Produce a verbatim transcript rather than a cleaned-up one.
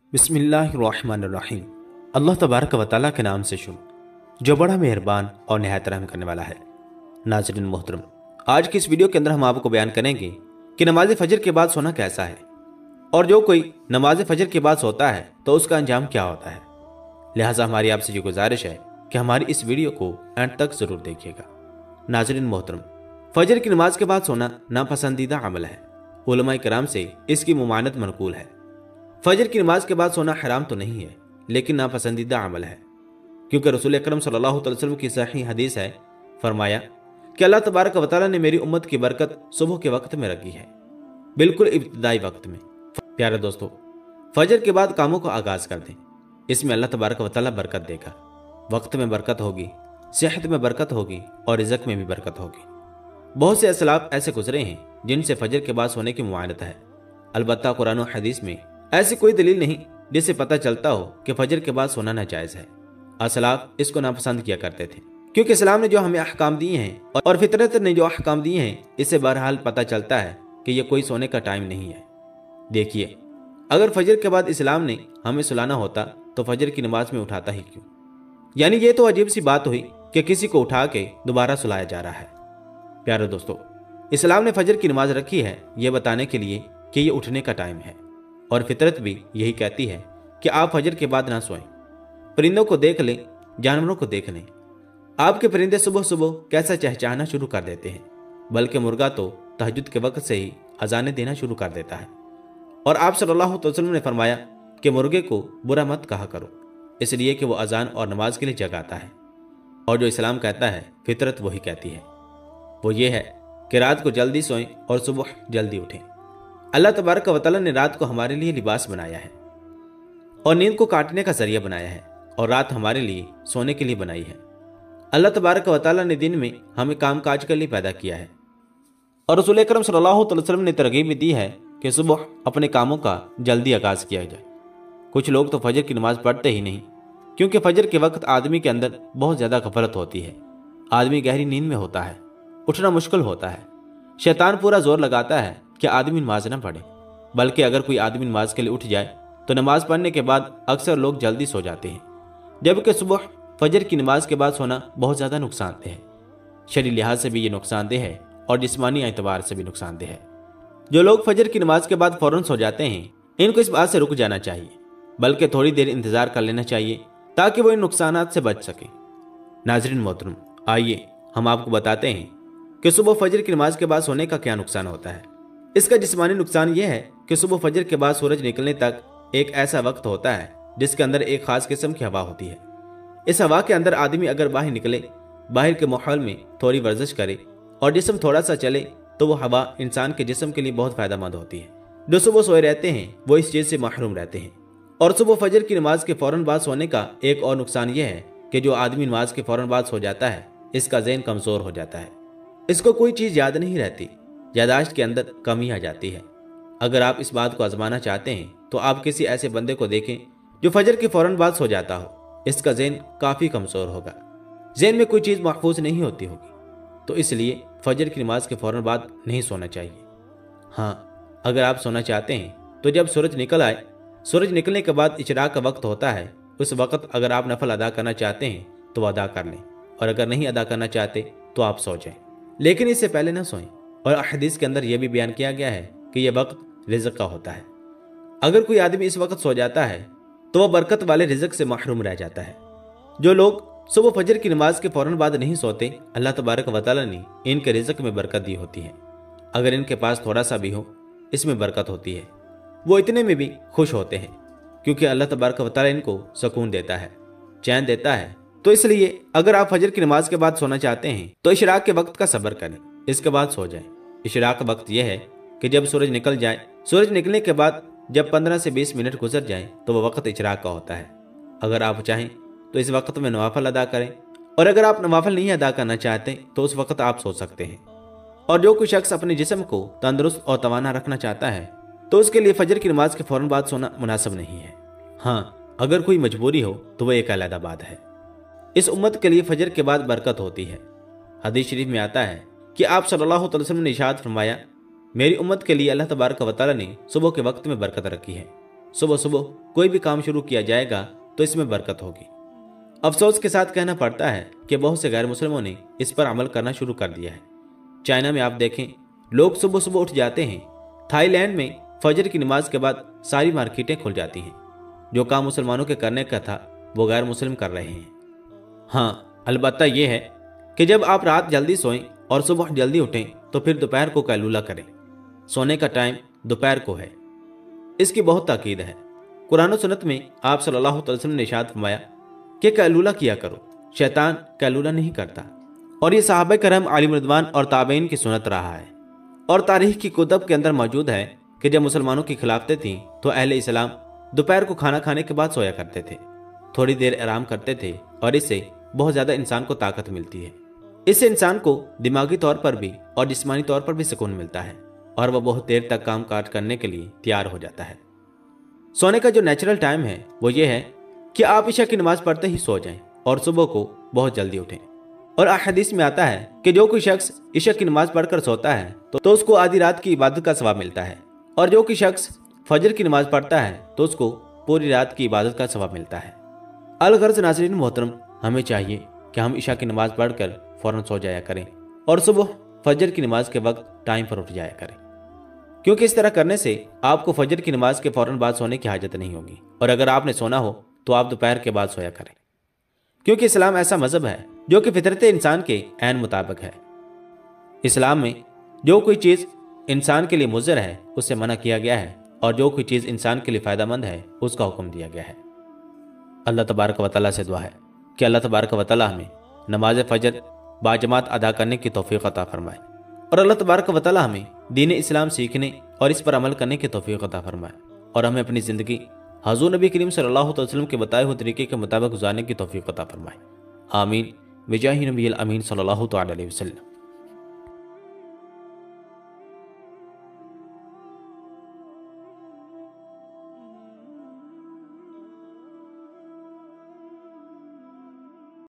बिस्मिल्लाहिर्रहमानिर्रहीम। अल्लाह तबारक व तआला के नाम से शुरू जो बड़ा मेहरबान और निहायत रहम करने वाला है। नाज़रीन मोहतरम, आज की इस वीडियो के अंदर हम आपको बयान करेंगे कि नमाज फजर के बाद सोना कैसा है और जो कोई नमाज फजर के बाद सोता है तो उसका अंजाम क्या होता है। लिहाजा हमारी आपसे ये गुजारिश है कि हमारी इस वीडियो को एंड तक जरूर देखिएगा। नाज़रीन मोहतरम, फजर की नमाज के बाद सोना नापसंदीदा अमल है। उलमाए किराम से इसकी मुमानत मनकूल है। फजर की नमाज के बाद सोना हराम तो नहीं है, लेकिन नापसंदीदा अमल है, क्योंकि रसूल अकरम सल्लल्लाहु अलैहि वसल्लम की सहीह हदीस है, फरमाया कि अल्लाह तबारक व तआला ने मेरी उम्मत की बरकत सुबह के वक्त में रखी है, बिल्कुल इब्तिदाई वक्त में। प्यारे दोस्तों, फजर के बाद कामों को आगाज कर दें, इसमें अल्लाह तबारक व तआला बरकत देगा। वक्त में बरकत होगी, सेहत में बरकत होगी और रिज़्क में भी बरकत होगी। बहुत से असलाफ ऐसे गुजरे हैं जिनसे फजर के बाद सोने की मुआनत है। अलबत्ता कुरान और हदीस में ऐसी कोई दलील नहीं जिससे पता चलता हो कि फजर के बाद सोना नाजायज है। असलाफ इसको नापसंद किया करते थे, क्योंकि इस्लाम ने जो हमें अहकाम दिए हैं और फितरत ने जो अहकाम दिए हैं, इससे बहरहाल पता चलता है कि यह कोई सोने का टाइम नहीं है। देखिए, अगर फजर के बाद इस्लाम ने हमें सुलाना होता तो फजर की नमाज में उठाता ही क्यों? यानी ये तो अजीब सी बात हुई कि किसी को उठा के दोबारा सुलाया जा रहा है। प्यारे दोस्तों, इस्लाम ने फजर की नमाज रखी है यह बताने के लिए कि यह उठने का टाइम है, और फितरत भी यही कहती है कि आप फजर के बाद ना सोएं। परिंदों को देख लें, जानवरों को देख लें, आपके परिंदे सुबह सुबह कैसा चहचहाना शुरू कर देते हैं, बल्कि मुर्गा तो तहज्जुद के वक्त से ही अजानें देना शुरू कर देता है। और आप सल्लल्लाहु अलैहि वसल्लम ने फरमाया कि मुर्गे को बुरा मत कहा करो, इसलिए कि वो अजान और नमाज के लिए जगाता है। और जो इस्लाम कहता है, फितरत वही कहती है, वो ये है कि रात को जल्दी सोएं और सुबह जल्दी उठें। अल्लाह तबारक व तआला ने रात को हमारे लिए लिबास बनाया है और नींद को काटने का जरिया बनाया है, और रात हमारे लिए सोने के लिए बनाई है। अल्लाह तबारक व तआला ने दिन में हमें काम काज के लिए पैदा किया है, और रसूल अकरम सल्लल्लाहु अलैहि वसल्लम ने तरगीब भी दी है कि सुबह अपने कामों का जल्दी आगाज किया जाए। कुछ लोग तो फजर की नमाज पढ़ते ही नहीं, क्योंकि फजर के वक्त आदमी के अंदर बहुत ज्यादा गफलत होती है। आदमी गहरी नींद में होता है, उठना मुश्किल होता है। शैतान पूरा जोर लगाता है कि आदमी नमाज न पढ़े, बल्कि अगर कोई आदमी नमाज के लिए उठ जाए तो नमाज पढ़ने के बाद अक्सर लोग जल्दी सो जाते हैं, जबकि सुबह फजर की नमाज के बाद सोना बहुत ज़्यादा नुकसानदेह है। शरीर लिहाज से भी ये नुकसानदेह है और जिस्मानी एतबार से भी नुकसानदेह है। जो लोग फजर की नमाज के बाद फौरन सो जाते हैं, इनको इस बात से रुक जाना चाहिए, बल्कि थोड़ी देर इंतजार कर लेना चाहिए ताकि वो इन नुकसानात से बच सके। नाज़रीन मोहतरम, आइए हम आपको बताते हैं कि सुबह फजर की नमाज के बाद सोने का क्या नुकसान होता है। इसका जिस्मानी नुकसान यह है कि सुबह फजर के बाद सूरज निकलने तक एक ऐसा वक्त होता है जिसके अंदर एक खास किस्म की हवा होती है। इस हवा के अंदर आदमी अगर बाहर निकले, बाहर के माहौल में थोड़ी वर्जिश करे और जिस्म थोड़ा सा चले, तो वो हवा इंसान के जिस्म के लिए बहुत फायदेमंद होती है। जो सुबह सोए रहते हैं वो इस चीज़ से महरूम रहते हैं। और सुबह फजर की नमाज के फौरन बाद सोने का एक और नुकसान यह है कि जो आदमी नमाज के फौरन बाद सो जाता है, इसका ज़हन कमज़ोर हो जाता है, इसको कोई चीज़ याद नहीं रहती, यादाश्त के अंदर कमी आ जाती है। अगर आप इस बात को आजमाना चाहते हैं तो आप किसी ऐसे बंदे को देखें जो फजर के फौरन बाद सो जाता हो, इसका ज़हन काफ़ी कमज़ोर होगा, ज़हन में कोई चीज़ महफूज नहीं होती होगी। तो इसलिए फजर की नमाज के फौरन बाद नहीं सोना चाहिए। हाँ, अगर आप सोना चाहते हैं तो जब सूरज निकल आए, सूरज निकलने के बाद इशराक का वक्त होता है, उस वक्त अगर आप नफल अदा करना चाहते हैं तो अदा कर लें, और अगर नहीं अदा करना चाहते तो आप सो जाएं, लेकिन इससे पहले ना सोएं। और हदीस के अंदर यह भी बयान किया गया है कि यह वक्त रिज़्क का होता है। अगर कोई आदमी इस वक्त सो जाता है तो वह बरकत वाले रिज़्क से महरूम रह जाता है। जो लोग सुबह फजर की नमाज के फौरन बाद नहीं सोते, अल्लाह तबारक व तआला ने इनके रिज़्क में बरकत दी होती है। अगर इनके पास थोड़ा सा भी हो, इसमें बरकत होती है। वो इतने में भी खुश होते हैं, क्योंकि अल्लाह तबारक व तआला इनको सुकून देता है, चैन देता है। तो इसलिए अगर आप फजर की नमाज के बाद सोना चाहते हैं तो इशराक के वक्त का सब्र करें, इसके बाद सो जाएं। इशराक का वक्त यह है कि जब सूरज निकल जाए, सूरज निकलने के बाद जब पंद्रह से बीस मिनट गुजर जाए तो वह वक्त इशराक का होता है। अगर आप चाहें तो इस वक्त में नवाफल अदा करें, और अगर आप नवाफल नहीं अदा करना चाहते तो उस वक्त आप सो सकते हैं। और जो कोई शख्स अपने जिस्म को तंदुरुस्त और तवाना रखना चाहता है तो उसके लिए फजर की नमाज के फौरन बाद सोना मुनासिब नहीं है। हाँ, अगर कोई मजबूरी हो तो वह एक अलग बात है। इस उम्मत के लिए फजर के बाद बरकत होती है। हदीस शरीफ में आता है कि आप सल्लल्लाहु अलैहि वसल्लम ने इरशाद फरमाया, मेरी उम्मत के लिए अल्लाह तबारक व तआला ने सुबह के वक्त में बरकत रखी है। सुबह सुबह कोई भी काम शुरू किया जाएगा तो इसमें बरकत होगी। अफसोस के साथ कहना पड़ता है कि बहुत से गैर मुस्लिमों ने इस पर अमल करना शुरू कर दिया है। चाइना में आप देखें, लोग सुबह सुबह उठ जाते हैं। थाईलैंड में फजर की नमाज के बाद सारी मार्केटें खुल जाती हैं। जो काम मुसलमानों के करने का था वो गैर मुस्लिम कर रहे हैं। हाँ, अलबत्ता यह है कि जब आप रात जल्दी सोएं और सुबह जल्दी उठें तो फिर दोपहर को कैलूला करें। सोने का टाइम दोपहर को है, इसकी बहुत ताकीद है। कुरान और सुन्नत में आप सल्लल्लाहु अलैहि वसल्लम ने इरशाद फरमाया कि कैलूला किया करो, शैतान कैलूला नहीं करता। और ये सहाबा करम आलिम रिदवान और ताबईन की सुन्नत रहा है। और तारीख की कुतब के अंदर मौजूद है कि जब मुसलमानों की खिलाफतें थीं तो अहले इस्लाम दोपहर को खाना खाने के बाद सोया करते थे, थोड़ी देर आराम करते थे और इससे बहुत ज्यादा इंसान को ताकत मिलती है। इससे इंसान को दिमागी तौर पर भी और जिस्मानी तौर पर भी सुकून मिलता है और वह बहुत देर तक काम काज करने के लिए तैयार हो जाता है। सोने का जो नेचुरल टाइम है वो ये है कि आप इशा की नमाज पढ़ते ही सो जाएं और सुबह को बहुत जल्दी उठें। और हदीस में आता है कि जो कोई शख्स इशा की नमाज पढ़कर सोता है तो, तो उसको आधी रात की इबादत का सवाब मिलता है, और जो कोई शख्स फजर की नमाज पढ़ता है तो उसको पूरी रात की इबादत का सवाब मिलता है। अलगर्ज नाज़रीन मोहतरम, हमें चाहिए कि हम इशा की नमाज पढ़कर फौरन सो जाया करें और सुबह फजर की नमाज के वक्त टाइम पर उठ जाया करें, क्योंकि इस तरह करने से आपको फजर की नमाज के फौरन बाद सोने की हाजत नहीं होगी। और अगर आपने सोना हो तो आप दोपहर के बाद सोया करें, क्योंकि इस्लाम ऐसा मजहब है जो कि फितरत इंसान के ऐन मुताबिक है। इस्लाम में जो कोई चीज़ इंसान के लिए मुज़र है उससे मना किया गया है, और जो कोई चीज़ इंसान के लिए फ़ायदेमंद है उसका हुक्म दिया गया है। अल्लाह तबारक व तआला से दुआ है कि अल्लाह तबारक व तआला हमें नमाज फ़जर बाजमात अदा करने की तौफीक अता फरमाए, और अल्लाह तबारक व तआला हमें दीन इस्लाम सीखने और इस पर अमल करने की तौफीक अता फरमाए, और हमें अपनी ज़िंदगी हज़ूर नबी करीम सल्लल्लाहु अलैहि वसल्लम के बताए हुए तरीके के मुताबिक गुजारने की तौफीक अता फरमाए। आमीन बिजाहि नबी अल अमीन सल्लल्लाहु अलैहि वसल्लम।